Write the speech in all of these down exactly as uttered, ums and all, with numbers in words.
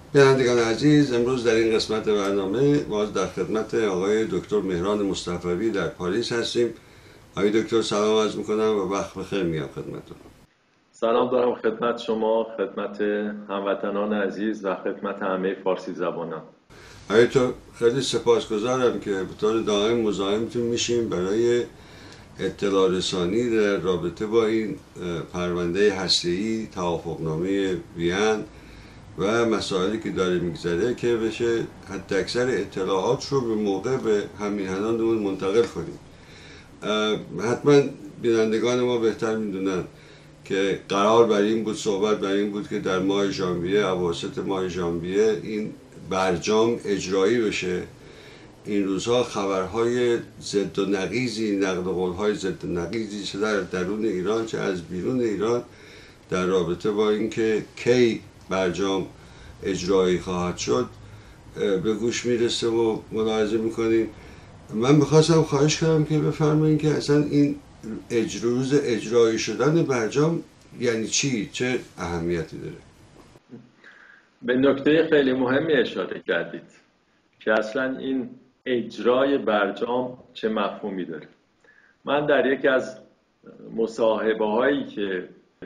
بینندگان عزیز، امروز در این قسمت برنامه ما در خدمت آقای دکتر مهران مصطفوی در پاریس هستیم. آقای دکتر سلام عرض میکنم و وقت بخیر میگم خدمتتون. سلام دارم خدمت شما، خدمت هموطنان عزیز و خدمت همه فارسی زبانان. آقای دکتر خیلی سپاسگزارم که به طور دائم مزاحمتون میشیم برای اطلاع رسانی در رابطه با این پرونده هسته‌ای، توافقنامه وین و مسائلی که داره میگذره که بشه حتی اکثر اطلاعات رو به موقع به همیهنانمون منتقل کنیم. حتما بینندگان ما بهتر میدونن که قرار بر این بود، صحبت بر این بود که در ماه ژانویه، اواسط ماه ژانویه این برجام اجرایی بشه. این روزها خبرهای ضد و نقیضی، نقل قولهای ضد و نقیضی چه در درون ایران چه از بیرون ایران در رابطه با اینکه کی برجام اجرایی خواهد شد به گوش میرسه و ملاحظه میکنیم. من میخواستم خواهش کنم که بفرمایید که اصلا این روز اجرایی شدن برجام یعنی چی؟ چه اهمیتی داره؟ به نکته خیلی مهمی اشاره کردید که اصلا این اجرای برجام چه مفهومی داره. من در یکی از مصاحبه هایی که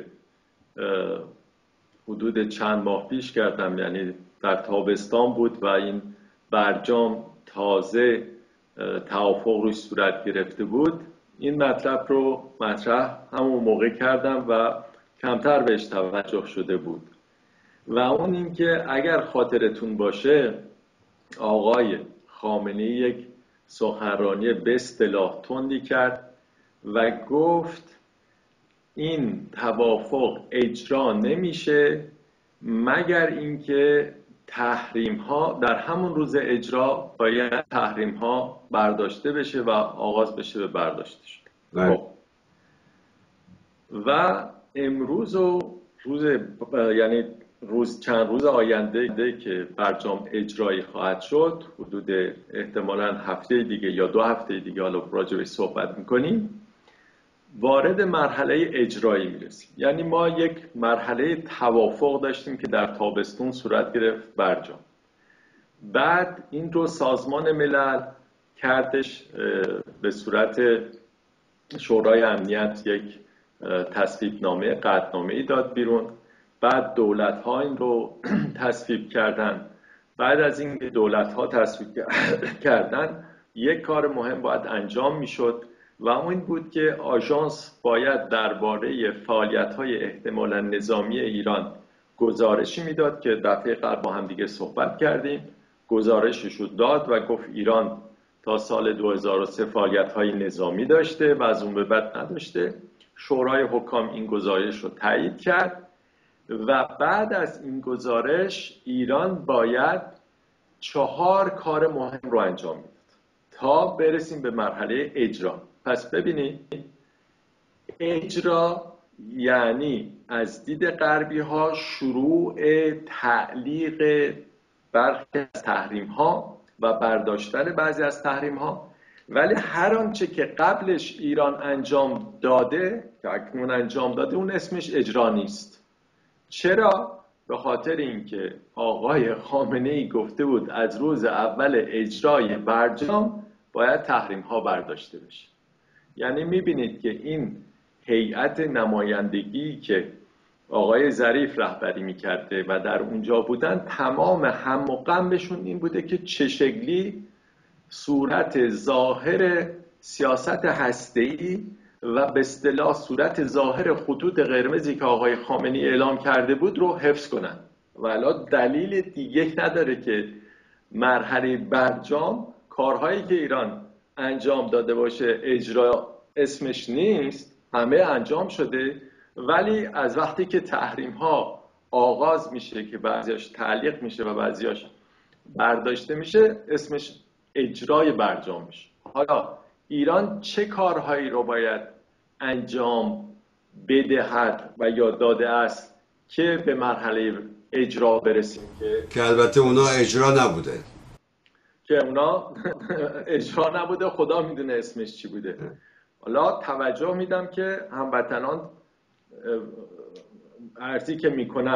حدود چند ماه پیش کردم، یعنی در تابستان بود و این برجام تازه توافق روش صورت گرفته بود، این مطلب رو مطرح همون موقع کردم و کمتر بهش توجه شده بود و اون این که اگر خاطرتون باشه آقای خامنه‌ای یک سخنرانی به اصطلاح تندی کرد و گفت این توافق اجرا نمیشه مگر اینکه تحریم ها در همون روز اجرا باید تحریم ها برداشته بشه و آغاز بشه به برداشتش. خب و امروز و روز یعنی روز چند روز آینده که برجام اجرایی خواهد شد، حدود احتمالاً هفته دیگه یا دو هفته دیگه، حالا راجع بهش صحبت میکنیم، وارد مرحله اجرایی میرسیم. یعنی ما یک مرحله توافق داشتیم که در تابستون صورت گرفت برجام. بعد این رو سازمان ملل کردش به صورت شورای امنیت یک تصویب نامه قطعنامه‌ای داد بیرون. بعد دولت ها این رو تصویب کردن. بعد از این که دولت ها تصویب کردن یک کار مهم باید انجام میشد و اون بود که آژانس باید درباره فعالیت‌های احتمالاً نظامی ایران گزارشی میداد که دفعه قبل با هم دیگه صحبت کردیم. گزارشش رو داد و گفت ایران تا سال دو هزار و سه فعالیت‌های نظامی داشته و از اون به بعد نداشته. شورای حکام این گزارش رو تایید کرد و بعد از این گزارش ایران باید چهار کار مهم رو انجام میداد تا برسیم به مرحله اجرا. پس ببینید، اجرا یعنی از دید غربی ها شروع تعلیق برخی از تحریم ها و برداشتن بعضی از تحریم ها، ولی هر آنچه که قبلش ایران انجام داده که اکنون انجام داده اون اسمش اجرا نیست. چرا؟ به خاطر اینکه آقای خامنه‌ای گفته بود از روز اول اجرای برجام باید تحریم ها برداشته بشه. یعنی میبینید که این هیئت نمایندگی که آقای ظریف رهبری میکرده و در اونجا بودن، تمام هم و غمشون این بوده که چه شکلی صورت ظاهر سیاست هسته‌ای و به اصطلاح صورت ظاهر خطوط قرمزی که آقای خامنه‌ای اعلام کرده بود رو حفظ کنن. ولی دلیل دیگه نداره که مرحله برجام کارهایی که ایران انجام داده باشه اجرا اسمش نیست، همه انجام شده، ولی از وقتی که تحریم ها آغاز میشه که بعضیاش تعلیق میشه و بعضیاش برداشته میشه اسمش اجرای برجام میشه. حالا ایران چه کارهایی رو باید انجام بدهد و یا داده است که به مرحله اجرا برسیم که که البته اونا اجرا نبوده که اونا اجرا نبوده، خدا میدونه اسمش چی بوده. حالا توجه میدم که هموطنان عرضی که میکنم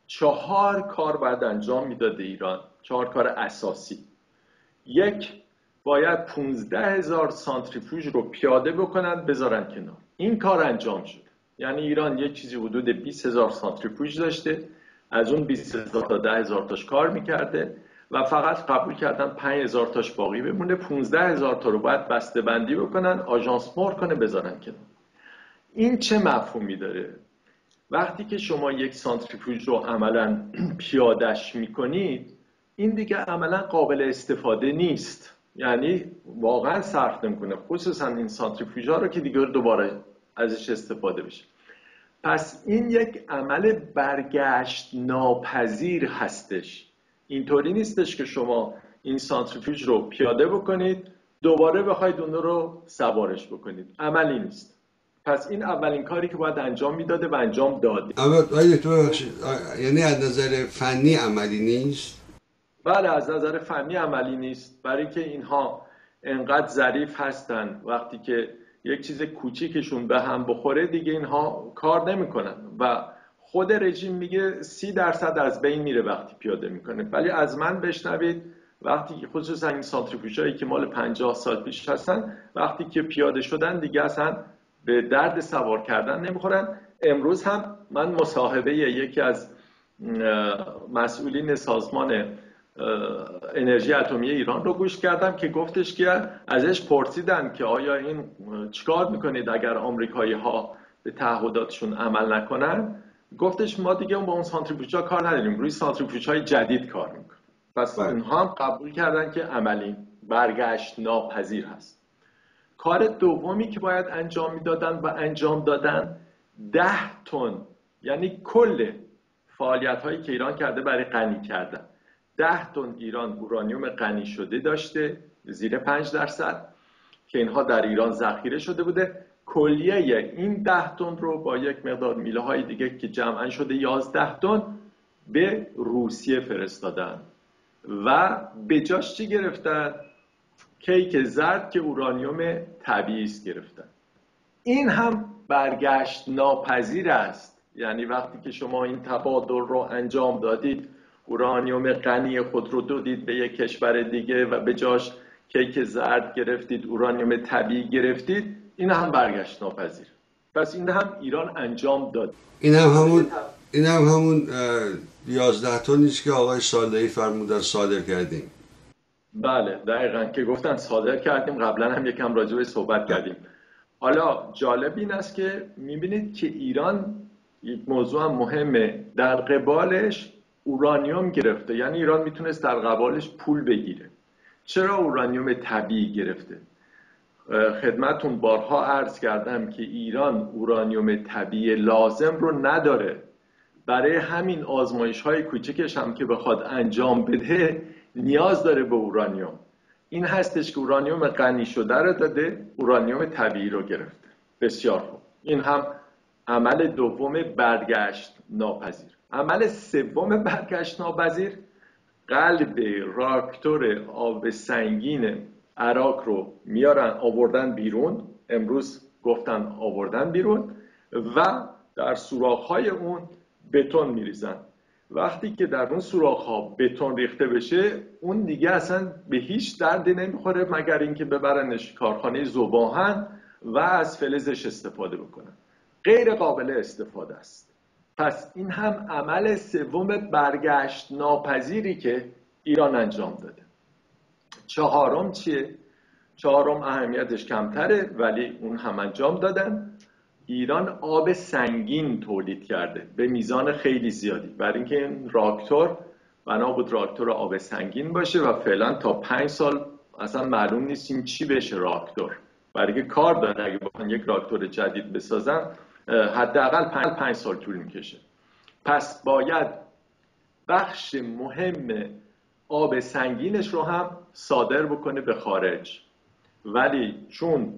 چهار کار باید انجام میداده ایران، چهار کار اساسی. یک، باید پونزده هزار سانتریفوژ رو پیاده بکنن بذارن کنار. این کار انجام شد. یعنی ایران یک چیزی حدود بیست هزار سانتریفوژ داشته، از اون بیست هزار تا ده هزار تاش کار میکرده و فقط قبول کردن پنج هزار تاش باقی بمونه. پونزده هزار تا رو باید بسته بندی بکنن، آژانس مور کنه بذارن کنار. این چه مفهومی داره؟ وقتی که شما یک سانتریفوژ رو عملاً پیادهش میکنید، این دیگه عملاً قابل استفاده نیست، یعنی واقعاً صرف نمیکنه، خصوصاً این سانتریفوژها رو که دیگه دوباره ازش استفاده بشه. پس این یک عمل برگشت ناپذیر هستش. اینطوری نیستش که شما این سانتریفوژ رو پیاده بکنید دوباره بخواید اون رو سوارش بکنید، عملی نیست. پس این اولین کاری که باید انجام میداده و انجام داده. اما آیا تو یعنی از نظر فنی عملی نیست؟ بله، از نظر فنی عملی نیست، برای که اینها انقدر ظریف هستن وقتی که یک چیز کوچیکشون به هم بخوره دیگه اینها کار نمیکنن و خود رژیم میگه سی درصد از بین میره وقتی پیاده میکنه. ولی از من بشنوید، وقتی خصوصا این سانتریفوژهایی که مال پنجاه سال پیش هستن وقتی که پیاده شدن دیگه اصلا به درد سوار کردن نمیخورن. امروز هم من مصاحبه یکی از مسئولین سازمان انرژی اتمی ایران رو گوش کردم که گفتش که ازش پرسیدن که آیا این چیکار میکنید اگر آمریکایی ها به تعهداتشون عمل نکنن؟ گفتش ما دیگه با اون سانتریفوژها کار نداریم، روی سانتریفوژهای جدید کار میکنیم. پس اونها هم قبول کردن که عملی برگشت ناپذیر هست. کار دومی که باید انجام میدادن و انجام دادن، ده تن، یعنی کل فعالیت هایی که ایران کرده برای غنی کردن، ده تن ایران اورانیوم غنی شده داشته زیر پنج درصد که اینها در ایران ذخیره شده بوده. کلیه این ده تن رو با یک مقدار میله های دیگه که جمعاً شده یازده تن به روسیه فرستادن و به جاش چی گرفتن؟ کیک زرد که اورانیوم طبیعی است گرفتن. این هم برگشت ناپذیر است. یعنی وقتی که شما این تبادل رو انجام دادید، اورانیوم غنی خود رو دادید به یک کشور دیگه و به جاش کیک زرد گرفتید، اورانیوم طبیعی گرفتید، این هم برگشت ناپذیر. پس این هم ایران انجام داد. این هم همون این هم همون یازده تنیست که آقای صالحی فرمودن صادر کردیم. بله دقیقاً که گفتن صادر کردیم. قبلا هم یکم راجع به صحبت کردیم. حالا جالب این است که میبینید که ایران یک موضوع هم مهمه، در قبالش اورانیوم گرفته. یعنی ایران میتونست در قبالش پول بگیره. چرا اورانیوم طبیعی گرفته؟ خدمتون بارها عرض کردم که ایران اورانیوم طبیعی لازم رو نداره. برای همین آزمایش های کوچکش هم که بخواد انجام بده نیاز داره به اورانیوم. این هستش که اورانیوم غنی شده رو داده، اورانیوم طبیعی رو گرفته. بسیار خوب. این هم عمل دوم برگشت ناپذیر. عمل سوم برگشت ناپذیر، قلب راکتور آب سنگین عراق رو میارن آوردن بیرون. امروز گفتن آوردن بیرون و در سوراخ‌های اون بتون میریزن. وقتی که در اون سوراخ‌ها بتون ریخته بشه، اون دیگه اصلا به هیچ دردی نمیخوره مگر اینکه ببرنش کارخانه ذوب‌آهن و از فلزش استفاده بکنن. غیر قابل استفاده است. پس این هم عمل سوم برگشت ناپذیری که ایران انجام داده. چهارم چیه؟ چهارم اهمیتش کمتره ولی اون هم انجام دادن. ایران آب سنگین تولید کرده به میزان خیلی زیادی، برای اینکه این راکتور بنا بود راکتور آب سنگین باشه و فعلا تا پنج سال اصلا معلوم نیست این چی بشه راکتور، برای اینکه کار داره. اگه بخوان یک راکتور جدید بسازن حداقل پنج پنج سال طول میکشه. پس باید بخش مهم آب سنگینش رو هم صادر بکنه به خارج، ولی چون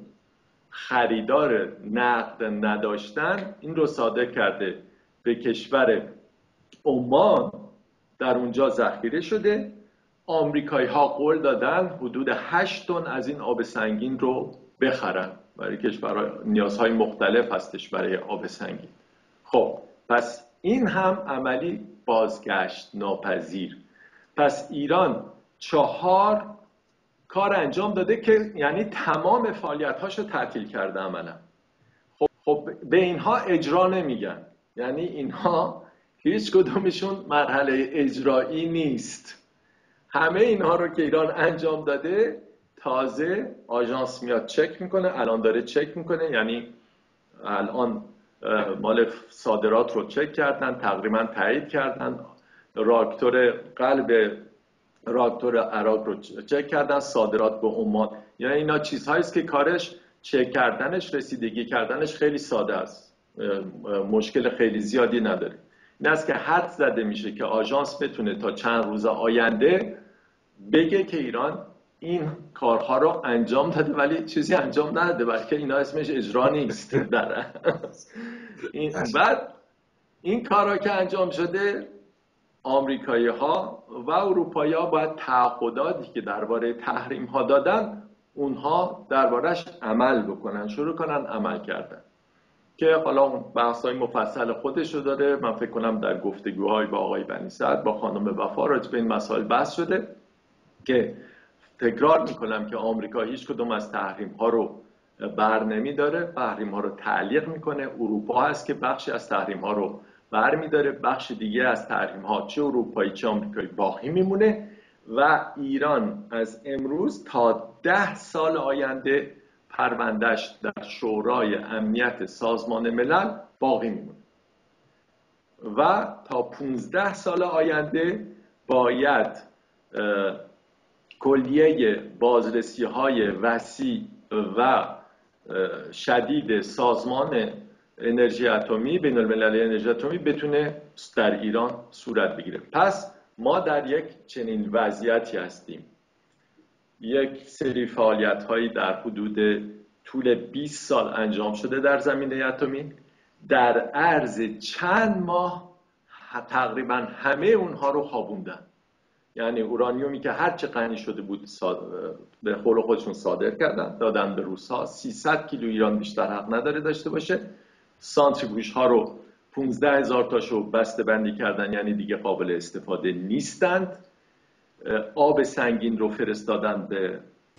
خریدار نقد نداشتن این رو صادر کرده به کشور عمان، در اونجا ذخیره شده. آمریکایی ها قول دادن حدود هشت تن از این آب سنگین رو بخرن، برای کشورها نیازهای مختلف هستش برای آب سنگین. خب پس این هم عملی بازگشت ناپذیر. پس ایران چهار کار انجام داده که یعنی تمام فعالیت‌هاشو تعطیل کرده عملا. خب, خب به اینها اجرا نمیگن، یعنی اینها هیچ کدومشون مرحله اجرایی نیست. همه اینها رو که ایران انجام داده تازه آژانس میاد چک میکنه، الان داره چک میکنه، یعنی الان مال صادرات رو چک کردن، تقریبا تایید کردن، راکتور قلب راکتور عراق رو چک کردن، صادرات به عمان. یعنی اینا چیزهایی است که کارش چک کردنش، رسیدگی کردنش خیلی ساده است، مشکل خیلی زیادی نداره. این است که حد زده میشه که آژانس بتونه تا چند روز آینده بگه که ایران این کارها رو انجام داده، ولی چیزی انجام نداده، بلکه اینا اسمش اجرا نیست. در این بعد این کارها که انجام شده، آمریکایی ها و اروپایی ها باید تعهداتی که درباره تحریم ها دادن اونها دربارش عمل بکنن، شروع کنن عمل کردن، که حالا اون بحث های مفصل خودش رو داره. من فکر کنم در گفتگوهای با آقای بنی سعد با خانم وفا راجع به این مسائل بحث شده که تکرار میکنم که آمریکا هیچ کدوم از تحریم ها رو بر نمی داره، تحریم ها رو تعلیق میکنه. اروپا هست که بخشی از تحریم ها رو بر می داره، بخش دیگه از تحریم ها چه اروپایی چه آمریکایی باقی میمونه و ایران از امروز تا ده سال آینده پروندهش در شورای امنیت سازمان ملل باقی میمونه و تا پونزده سال آینده باید کلیه بازرسی های وسیع و شدید سازمان انرژی اتمی، بین المللی انرژی اتمی بتونه در ایران صورت بگیره. پس ما در یک چنین وضعیتی هستیم. یک سری فعالیت هایی در حدود طول بیست سال انجام شده در زمینه اتمی، در عرض چند ماه تقریبا همه اونها رو خوابوندن. یعنی اورانیومی که هر چه غنی شده بود به قول خودشون صادر کردن، دادن به روس‌ها. سیصد کیلو ایران بیشتر حق نداره داشته باشه. سانتریفیوژ ها رو پانزده هزار تاشو بسته بندی کردن، یعنی دیگه قابل استفاده نیستند. آب سنگین رو فرستادن به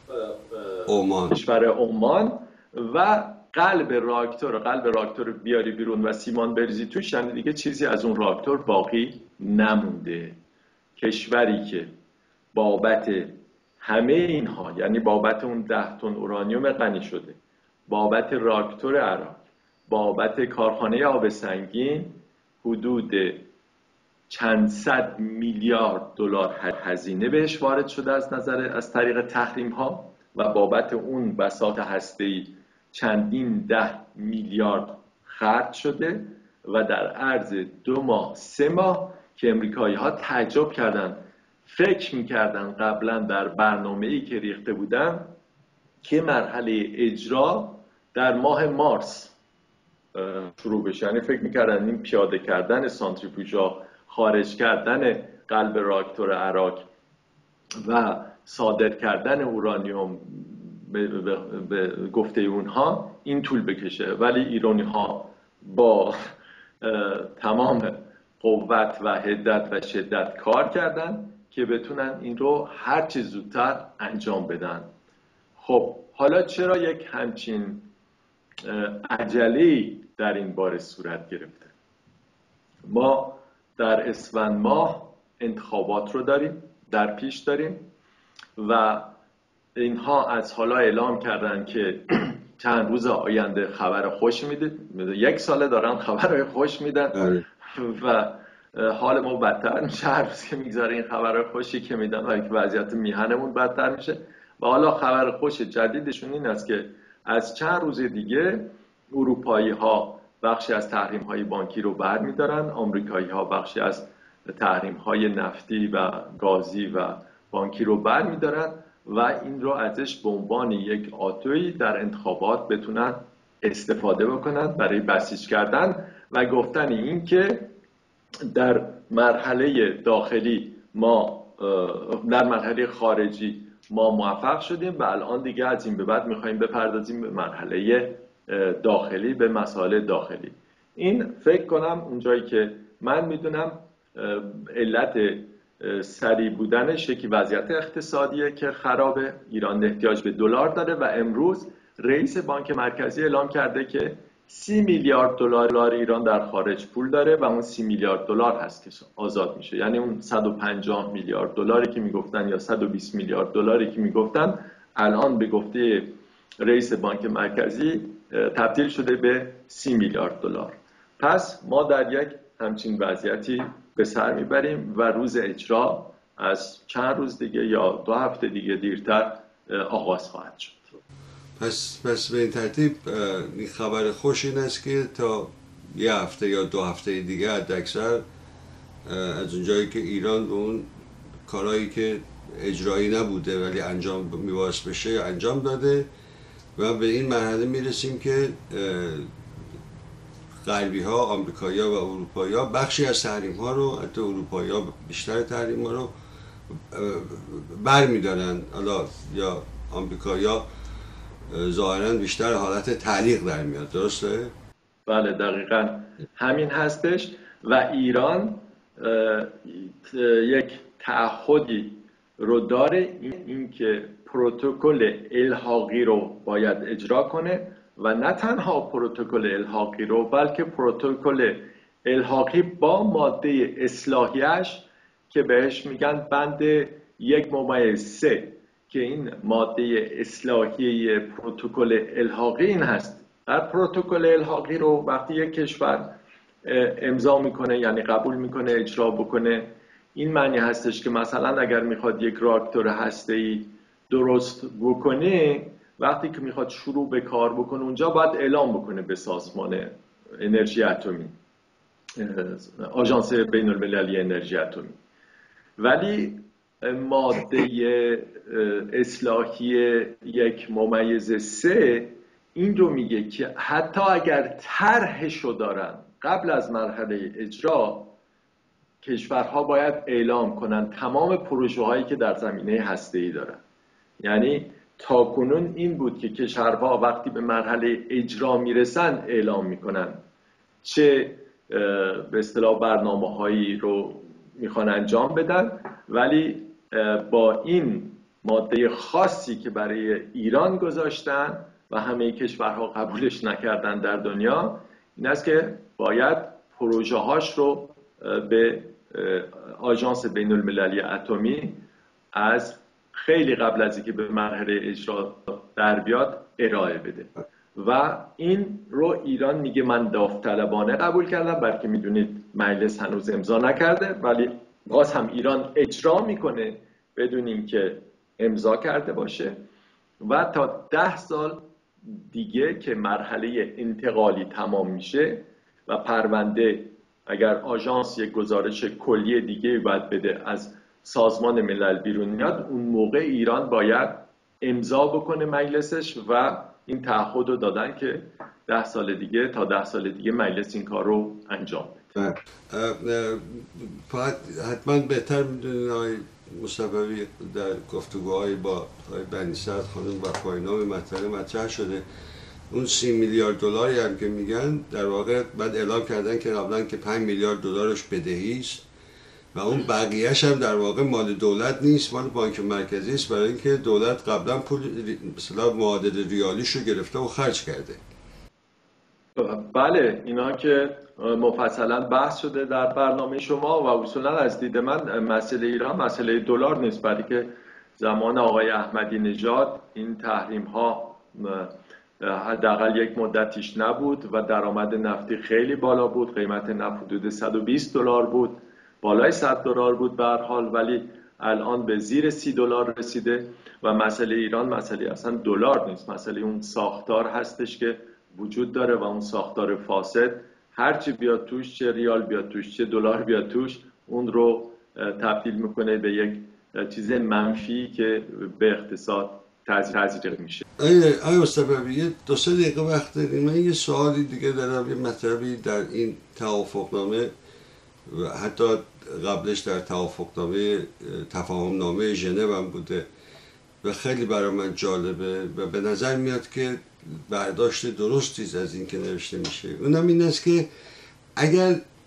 عمان، کشور عمان و قلب راکتور قلب راکتور بیاری بیرون و سیمان بریزی توش، یعنی دیگه چیزی از اون راکتور باقی نمونده. کشوری که بابت همه اینها، یعنی بابت اون ده تن اورانیوم غنی شده، بابت راکتور عراق، بابت کارخانه آب سنگین، حدود چند صد میلیارد دلار هزینه بهش وارد شده از نظر از طریق تحریم ها و بابت اون بساط هسته‌ای چندین ده میلیارد خرج شده و در عرض دو ماه سه ماه که امریکایی ها تعجب کردن، فکر میکردن قبلا در برنامه‌ای که ریخته بودن که مرحله اجرا در ماه مارس شروع بشه. یعنی فکر میکردن این پیاده کردن سانتریفیوژها، خارج کردن قلب راکتور عراق و صادر کردن اورانیوم به, به, به گفته اونها این طول بکشه، ولی ایرانی ها با تمام قوت و حدت و شدت کار کردن که بتونن این رو هر چه زودتر انجام بدن. خب حالا چرا یک همچین عجله‌ای در این باره صورت گرفته؟ ما در اسفند ماه انتخابات رو داریم، در پیش داریم و اینها از حالا اعلام کردن که چند روز آینده خبر خوش میده. یک ساله دارن خبر خوش میدن و حال ما بدتر میشه هر روز که میگذاره این خبر خوشی که میدن و وضعیت میهنمون بدتر میشه. و حالا خبر خوش جدیدشون این است که از چند روز دیگه اروپایی ها بخشی از تحریم های بانکی رو برمیدارن، آمریکایی ها بخشی از تحریم های نفتی و گازی و بانکی رو برمیدارن و این رو ازش به عنوان یک آتویی در انتخابات بتونن استفاده بکنن برای بسیج کردن و گفتن این که در مرحله داخلی ما در مرحله خارجی ما موفق شدیم و الان دیگه از این به بعد میخوایم بپردازیم به مرحله داخلی، به مسائل داخلی. این فکر کنم اونجایی که من میدونم علت سریع بودنش یکی وضعیت اقتصادیه که خرابه، ایران احتیاج به دلار داره و امروز رئیس بانک مرکزی اعلام کرده که سی میلیارد دلار ایران در خارج پول داره و اون سی میلیارد دلار هست که آزاد میشه. یعنی اون صد و پنجاه میلیارد دلاری که میگفتن یا صد و بیست میلیارد دلاری که میگفتن الان به گفته رئیس بانک مرکزی تبدیل شده به سی میلیارد دلار. پس ما در یک همچین وضعیتی به سر میبریم و روز اجرا از چند روز دیگه یا دو هفته دیگه دیرتر آغاز خواهد شد. پس پس به این ترتیب این خبر خوش این است که تا یه هفته یا دو هفته دیگه حداکثر از اونجایی که ایران به اون کارهایی که اجرایی نبوده ولی انجام میباید بشه انجام داده و به این مرحله میرسیم که غربی ها، آمریکایی ها و اروپایی ها بخشی از تحریم ها رو، حتی اروپایی ها بیشتر تحریم ها رو بر میدارن، حالا یا آمریکایی ها ظاهرا بیشتر حالت تعلیق در میاد. درسته؟ بله دقیقا همین هستش و ایران یک تعهدی رو داره، این که پروتکل الحاقی رو باید اجرا کنه و نه تنها پروتکل الحاقی رو بلکه پروتکل الحاقی با ماده اصلاحیش که بهش میگن بند یک ممیز سه که این ماده اصلاحی پروتکل الحاقی این هست. در پروتکل الحاقی رو وقتی یک کشور امضا میکنه یعنی قبول میکنه اجرا بکنه، این معنی هستش که مثلا اگر میخواد یک راکتور هسته‌ای درست بکنه، وقتی که میخواد شروع به کار بکنه اونجا باید اعلام بکنه به سازمان انرژی اتمی، آژانس بین المللی انرژی اتمی. ولی ماده اصلاحی یک ممیز سه این رو میگه که حتی اگر طرحشو دارن قبل از مرحله اجرا، کشورها باید اعلام کنن تمام پروژه هایی که در زمینه هسته‌ای دارن. یعنی تاکنون این بود که کشورها وقتی به مرحله اجرا میرسن اعلام میکنن چه به اصطلاح برنامه هایی رو میخوان انجام بدن، ولی با این ماده خاصی که برای ایران گذاشتن و همه کشورها قبولش نکردن در دنیا، این است که باید پروژه هاش رو به آژانس بین المللی اتمی از خیلی قبل از اینکه به مرحله اجرا در بیاد ارائه بده و این رو ایران میگه من داوطلبانه قبول کردم، بلکه میدونید مجلس هنوز امضا نکرده، ولی باز هم ایران اجرا میکنه بدون اینکه امضا کرده باشه و تا ده سال دیگه که مرحله انتقالی تمام میشه و پرونده اگر آژانس یک گزارش کلی دیگه باید بده از سازمان ملل بیرون میاد، اون موقع ایران باید امضا بکنه مجلسش و این تعهد رو دادن که ده سال دیگه تا ده سال دیگه مجلس این کار رو انجام بده. حتما بهتر میدونید آقای مصطفی در گفتگوهای با آقای بنی صدر خانم و پایینام مطلب مطرح شده اون سی میلیارد دلاری هم که میگن در واقع بعد اعلام کردن که قبلا که پنج میلیارد دلارش بدهی است و اون بقیه‌اش هم در واقع مال دولت نیست، مال بانک مرکزی است، برای اینکه دولت قبلا پول مثلا معادل ریالیش رو گرفته و خرج کرده. بله اینا که مفصلا بحث شده در برنامه شما و اصولا از دید من مسئله ایران مسئله دلار نیست، برای که زمان آقای احمدی نژاد این تحریم ها حداقل یک مدتیش نبود و درآمد نفتی خیلی بالا بود، قیمت نفت حدود صد و بیست دلار بود، بالای صد دلار بود به هر حال، ولی الان به زیر سی دلار رسیده و مسئله ایران مسئله اصلا دلار نیست، مسئله اون ساختار هستش که وجود داره و اون ساختار فاسد هرچی بیاد توش، چه ریال بیاد توش چه دلار بیاد توش، اون رو تبدیل میکنه به یک چیز منفی که به اقتصاد تاثیر میشه. آیا مصطفی یه دو سه دقیقه وقت داریم؟ من یه سوالی دیگه دارم، یه مطلبی در این توافقنامه و حتی قبلش در توافقنامه تفاهمنامه ژنو هم بوده و خیلی برای من جالبه و به نظر میاد که برداشت درستی از این که نوشته میشه. اونم این است که اگر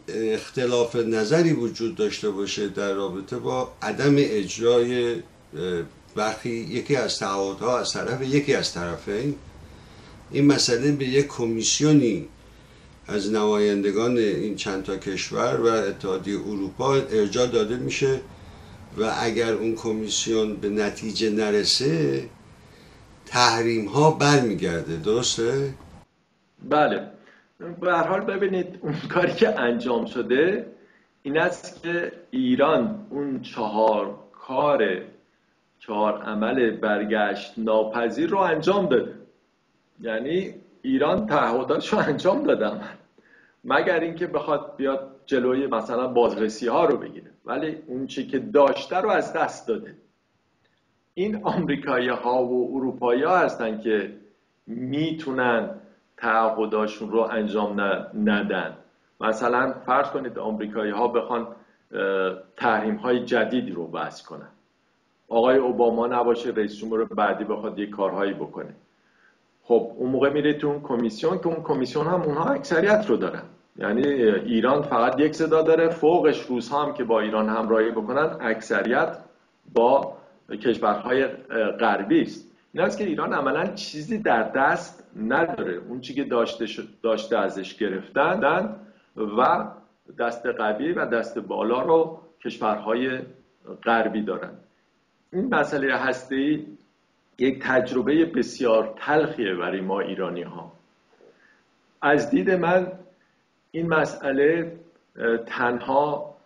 اختلاف نظری وجود داشته باشه در رابطه با عدم اجرای برخی یکی از تعهدها از طرف یکی از طرفین، این مسئله به یک کمیسیونی از نمایندگان این چند تا کشور و اتحادیه اروپا ارجاع داده میشه و اگر اون کمیسیون به نتیجه نرسه تحریم ها برمیگرده. درسته؟ بله. به هر حال ببینید اون کاری که انجام شده این است که ایران اون چهار کار چهار عمل برگشت ناپذیر رو انجام داده. یعنی ایران تعهداتش رو انجام دادم مگر اینکه بخواد بیاد جلوی مثلا بازرسی ها رو بگیره، ولی اون چی که داشته رو از دست داده. این آمریکایی ها و اروپایی ها هستن که میتونن تعهداشون رو انجام ندن. مثلا فرض کنید آمریکایی ها بخوان تحریم های جدیدی رو وضع کنن، آقای اوباما نباشه، رئیس جمهور بعدی بخواد یک کارهایی بکنه، خب اون موقع میره تو اون کمیسیون که اون کمیسیون هم اونها اکثریت رو دارن. یعنی ایران فقط یک صدا داره، فوقش روس‌ها هم که با ایران همراهی بکنن اکثریت با کشورهای غربی است. این است که ایران عملاً چیزی در دست نداره. اون چیزی که داشته داشته ازش گرفتن و دست قوی و دست بالا رو کشورهای غربی دارن. این مسئله هسته‌ای یک تجربه بسیار تلخیه برای ما ایرانی ها. از دید من این مسئله تنها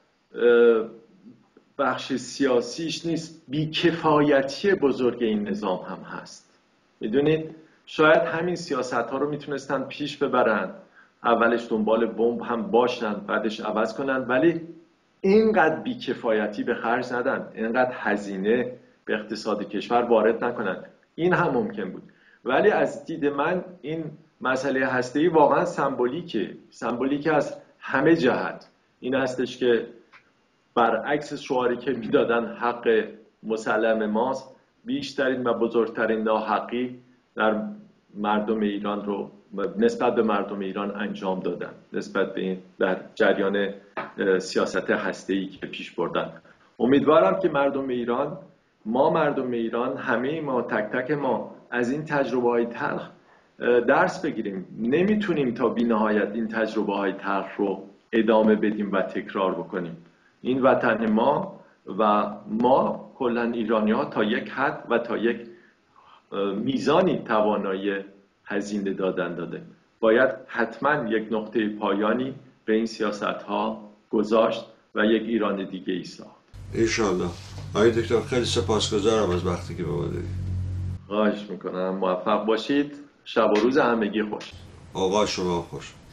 بخش سیاسیش نیست، بیکفایتی بزرگ این نظام هم هست. میدونید شاید همین سیاست ها رو میتونستن پیش ببرن، اولش دنبال بمب هم باشن بعدش عوض کنن، ولی اینقدر بیکفایتی به خرج ندن، اینقدر هزینه به اقتصاد کشور وارد نکنن. این هم ممکن بود، ولی از دید من این مسئله هسته‌ای واقعا سمبولیکه، سمبولیک از همه جهت. این هستش که برعکس شعاری که میدادن حق مسلم ماست، بیشترین و بزرگترین ناحقی در مردم ایران رو نسبت به مردم ایران انجام دادن، نسبت به این در جریان سیاست هسته‌ای که پیش بردن. امیدوارم که مردم ایران، ما مردم ایران، همه ما، تک تک ما از این تجربه های تلخ درس بگیریم. نمیتونیم تا بی نهایت این تجربه های تلخ رو ادامه بدیم و تکرار بکنیم. این وطن ما و ما کلاً ایرانی ها تا یک حد و تا یک میزانی توانایی هزینه دادن داده. باید حتما یک نقطه پایانی به این سیاست ها گذاشت و یک ایران دیگه ای ساخت. انشالله. آقای دکتر خیلی سپاسگزارم از وقتی که به ما دادید. خواهش میکنم. موفق باشید. شب و روز همگی خوش. آقا شما خوش.